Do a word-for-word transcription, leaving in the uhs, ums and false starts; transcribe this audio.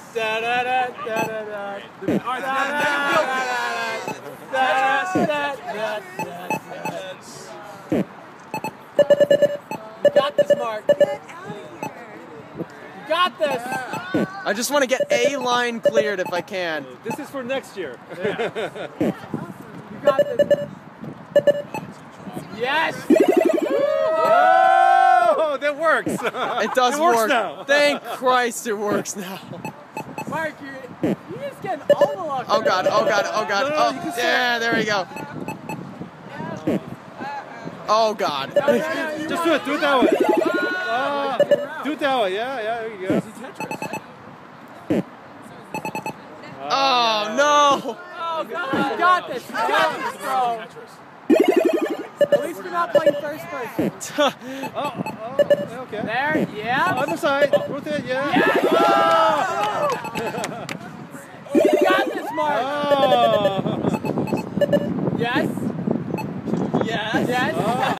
da da da da da da. All right, you got this, Mark. You got this. I just want to get a line cleared if I can. This is for next year. Yeah. You got this. Yes. Oh, that works. It does it works work. Now. Thank Christ, it works now. Mark, you're, you're just getting all the luck. Oh God! Oh God! Oh God! No, no, Oh, yeah, there we go. Oh God! No, no, no, just do it. Do it that way. Uh, do it that way. Yeah, yeah. There you go. Tetris. Oh, oh no! Oh God! You got this. You got this, bro. At least we're not playing first person. oh, oh, okay. There, yeah. Other side. With it, yeah. Yeah. Oh. You got this, Mark. Oh. Yes. Yes. Yes. Oh.